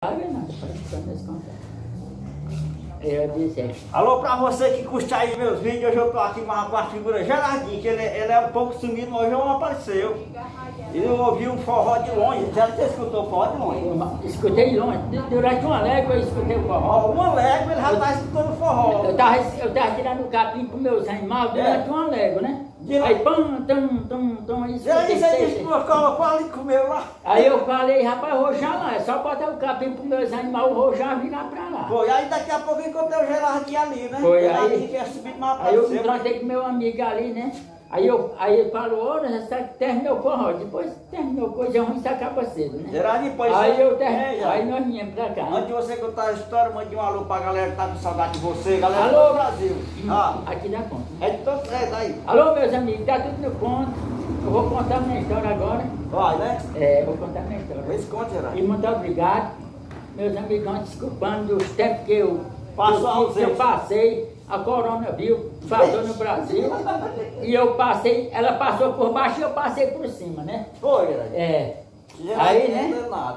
Alô pra você que curte aí meus vídeos, hoje eu tô aqui com a figura Gerardinho, que ele é um pouco sumido, mas hoje não apareceu. E eu ouvi um forró de longe. Já você escutou o forró de longe? Escutei de longe. Durante uma légua eu escutei o forró. Uma légua ele já tá escutando forró. Eu tava tirando o capim com meus animais durante uma légua, né? Aí pam, aí Gerardinho, você disse que qual ali comeu lá? Aí eu falei, rapaz, roxar lá, é só botar o capim com meus animais, o roxar virar pra lá. Foi, aí daqui a pouco eu encontrei o Gerardinho ali, né? Foi, Gerardinho que é subido, mas aí eu apareceu. encontrei com meu amigo ali, né? Aí ele falou, olha, terminou o forró. Depois terminou coisa ruim, isso acaba cedo, né? Gerardinho, depois aí você... eu terminei, aí nós viemos pra cá. Antes de você contar a história, mande um alô pra galera que tá com saudade de você, galera Alô, do Brasil. Aqui dá conta. É de todo, daí. Alô, meus amigos, tá tudo no ponto. Eu vou contar minha história agora. Vai, né? Vou contar minha história. Vê se conta, Gerardinho. E muito obrigado, meus amigos, desculpando dos tempos que eu passei. A coronavírus passou no Brasil e eu passei, ela passou por baixo e eu passei por cima, né? Foi, Gerardinho. Aí, né? Não deu nada.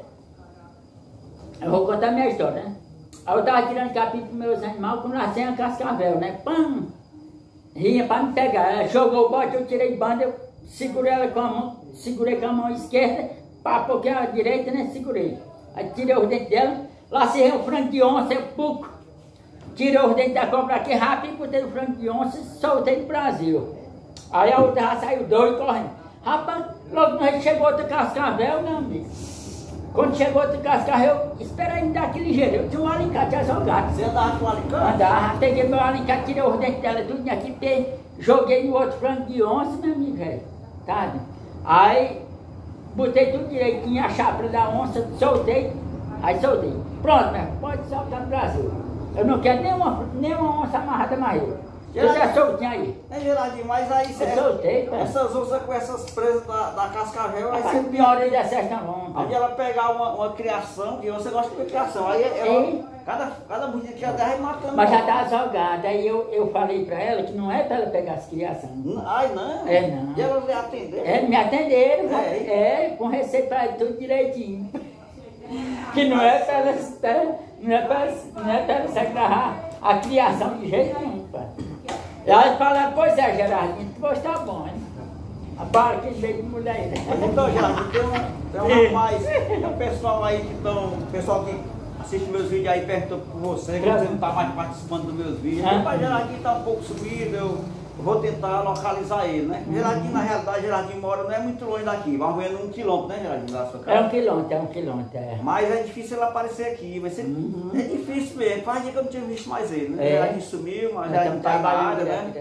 Eu vou contar minha história, né? Aí eu tava tirando capim com meus animais, quando nasceu a cascavel, né? Pam! Rinha pra me pegar. Ela jogou o bote, eu tirei banda, eu segurei ela com a mão, segurei com a mão esquerda, pá, porque a direita, né? Segurei. Aí tirei os dentes dela, lacei um frango de onça, eu puco. Tirei os dentes da cobra aqui rápido, botei o frango de onça e soltei do Brasil. Aí a outra já saiu doido correndo. Rapaz, logo quando a gente chegou outro cascavel, meu amigo. Quando chegou outro cascavel, eu esperei me dar aquele jeito. Eu tinha um alicate jogado. Você andava com o alicate? Andava, peguei meu alicate, tirei os dentes dela tudo aqui, joguei no outro frango de onça, meu amigo, velho. Tá? Aí, botei tudo direitinho, a chapra da onça, soltei. Aí soltei. Pronto, né? Pode soltar no Brasil. Eu não quero nenhuma onça amarrada mais eu. Eu já soltinho aí. É, Gerardinho, mas aí você... Eu soltei, pai. Essas onças com essas presas da cascavel... Aí você pior aí dessa esta longa. Aí ela pegar uma criação, que você gosta de criação, aí ela... Cada bonita que já dá vai matando. Mas já tá jogada. Aí eu falei pra ela que não é pra ela pegar as criações. Ai, não? Não. E ela lhe atendeu? Me atenderam. Com receita tudo direitinho. Que não é pra ela... Não é pra ela se agarrar a criação de jeito nenhum, pai. Elas falaram, pois é, Gerardinho, depois tá bom, hein? Para que veio de mulher, né? Mas então, Gerardinho, tem um rapaz, tem um pessoal aí que estão, pessoal que assiste meus vídeos aí perguntou por você, que você não tá mais participando dos meus vídeos. Mas Gerardinho tá um pouco sumido, eu vou tentar localizar ele, né? Gerardinho, na realidade, Gerardinho mora, não é muito longe daqui, mais ou menos 1 quilômetro, né, Gerardinho, da sua casa? É 1 quilômetro, Mas é difícil ele aparecer aqui, vai ser, é difícil mesmo, faz dia que eu não tinha visto mais ele, né? Gerardinho sumiu, mas já não tá na área, né?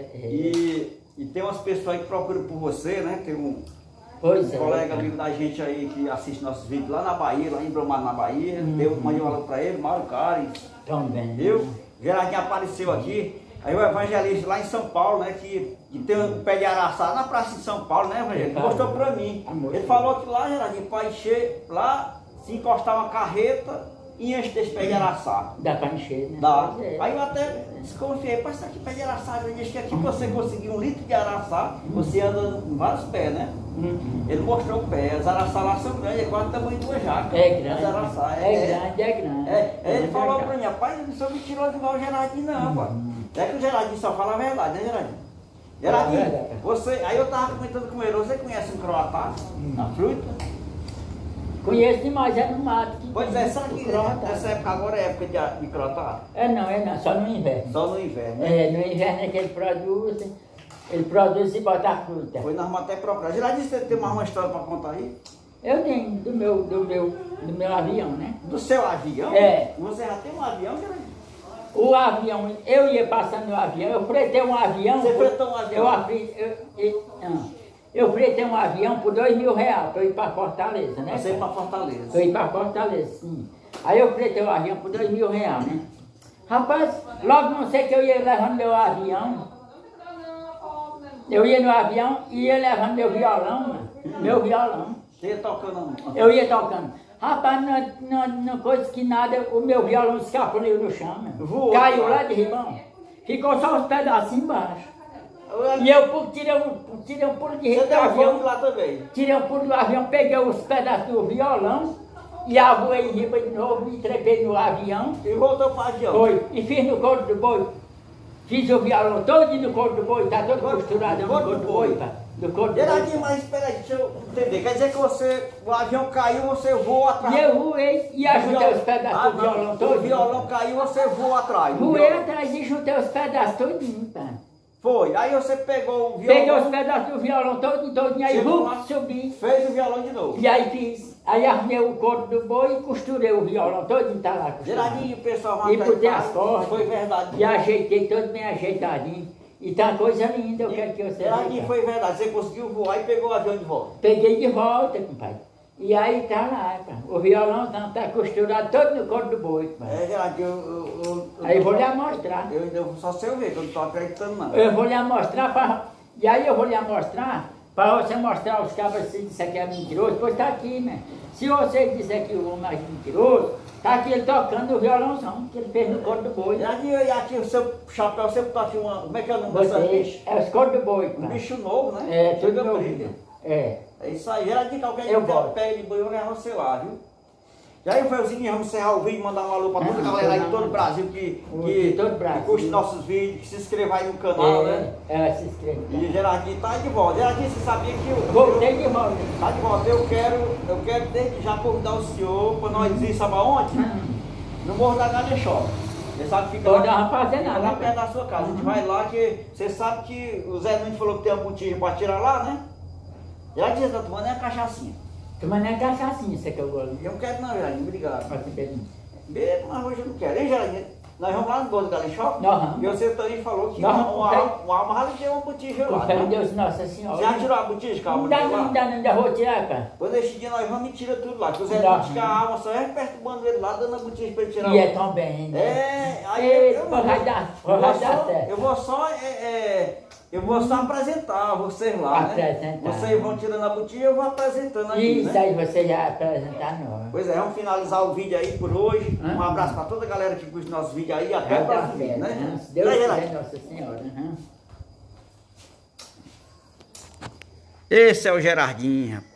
E tem umas pessoas aí que procuram por você, né? Tem um colega amigo da gente aí que assiste nossos vídeos lá na Bahia, lá em Brumado, na Bahia. Eu mandei um alô pra ele, Mauro Cares. Também. Viu? Gerardinho apareceu aqui. Aí o evangelista lá em São Paulo, né, que tem um pé de araçá na praça de São Paulo, né, evangelista? Mostrou pra mim. Ele falou que lá, Gerardinho, para encher, lá, se encostar uma carreta e encher desse pé de araçá. Dá pra encher, né? Dá. Aí eu até desconfiei, mas isso aqui pé de araçá, acho que aqui você conseguir 1 litro de araçá, você anda em vários pés, né? Ele mostrou o pé, as araçá lá são grandes, é quase o tamanho de uma jaca. É grande. As araçá, é grande. Ele falou pra mim, rapaz, eu não sou mentiroso igual o Gerardinho não, pô. É que o Gerardinho só fala a verdade, né, Gerardinho? Gerardinho, aí eu tava comentando com ele, você conhece um croatá, a fruta? Conheço demais, é no mato. Pois é, sabe que essa época agora é época de croatá? Não, só no inverno. Só no inverno, né? No inverno é que ele produz e bota a fruta. Nós vamos até procurar. Gerardinho, você tem mais uma história para contar aí? Eu tenho, do meu avião, né? Do seu avião? Você já tem um avião, Gerardinho? O avião, eu ia passando no avião, eu fretei um avião. Você fretou um avião? Eu fretei um avião por R$2.000 para eu ir para Fortaleza, né? Você ir para Fortaleza? Para eu ir para Fortaleza, sim. Aí eu fretei o avião por R$2.000, né? Rapaz, logo não sei que eu ia levando meu avião. Eu ia no avião e ia levando meu violão, mano. Meu violão. Você ia tocando? Eu ia tocando. Rapaz, não coisa que nada, o meu violão escapou no chão, mano. Caiu lá de ribão. Ficou só os pedacinhos embaixo. E eu tirei um pulo de ribão do avião. Lá também? Tirei um pulo do avião, peguei os pedaços do violão E a voei em riba de novo, me trepei no avião. E voltou para o avião. Foi. E fiz no couro do boi. Fiz o violão todo no couro do boi, tá todo costurado no couro do boi, pá. Do couro do boi. Gerardinho, mas espera aí, deixa eu entender. Quer dizer que o avião caiu, você voou atrás. E eu voei e ajudei os pedaços do violão todo. O violão caiu, você voou atrás. Voei atrás e juntei os pedaços todinho, pá. Foi, aí você pegou o violão. Peguei os pedaços do violão todinho, aí subi. Fez o violão de novo. E aí fiz. Aí arrumei o couro do boi e costurei o violão todinho, tá lá costurado. Gerardinho, o pessoal vai e botei as cordas. Foi verdade. E ajeitei todo bem ajeitadinho. E tá uma coisa linda, eu quero que você veja. Gerardinho, foi verdade. Você conseguiu voar e pegou o avião de volta. Peguei de volta, compadre. E aí tá lá, pá. O violão tá costurado todo no couro do boi, compadre. Gerardinho, aí eu vou lhe mostrar. Eu só sei eu ver, que eu não tô acreditando não. Eu vou lhe mostrar e aí eu vou lhe mostrar para você mostrar os cabras se disser que é mentiroso, pois tá aqui, né? Se você disser que o homem é mentiroso, tá aqui ele tocando o violãozão que ele fez no couro do boi. Gerardinho, e aqui o seu chapéu sempre tá aqui uma... Como é que é o nome dessa bicho? É os coros do boi, Um bicho novo, né? É, tudo novo. É isso aí, Gerardinho, qualquer dia eu pego de boi, eu vou levar você lá, viu? E aí, Felzinho, vamos encerrar o vídeo, mandar um alô para toda a galera aí de todo o Brasil que curte nossos vídeos, que se inscreva aí no canal, né? Se inscreva. E Gerardinho tá de volta. Gerardinho, você sabia que eu... Voltei de volta. Tá de volta. Eu quero desde já convidar o senhor para nós ir, sabe aonde? No Morro da Galexó. Você sabe que fica lá perto da sua casa. A gente vai lá que... Você sabe que o Zé Nunes falou que tem uma botija para tirar lá, né? Gerardinho, você tá tomando a cachaçinha. Mas não é cachaçinha, isso que eu gosto. Eu não quero não, Gerardinho, obrigado. Bebo, mas hoje eu não quero. Hein, Gerardinho? Nós vamos lá no Morro do Galexó? Nós vamos. E você também falou que uma alma já deu uma botija lá. Com Deus, Nossa Senhora. Você já tirou a botija, calma? Ainda vou tirar, cara. Pois esse dia nós vamos e tira tudo lá. Que o Zé Nunes fica a alma só é perturbando ele lá, dando a botija para ele tirar. E é tão bem, né? Aí eu vou só apresentar vocês lá, né? Vocês vão tirando a botija e eu vou apresentando aqui, isso, né? Aí você já apresentar nós. Pois é, vamos finalizar o vídeo aí por hoje. Um abraço para toda a galera que curte nosso vídeo aí. Até o próximo vídeo, né? Se Deus quiser, Nossa Senhora. Esse é o Gerardinho, rapaz.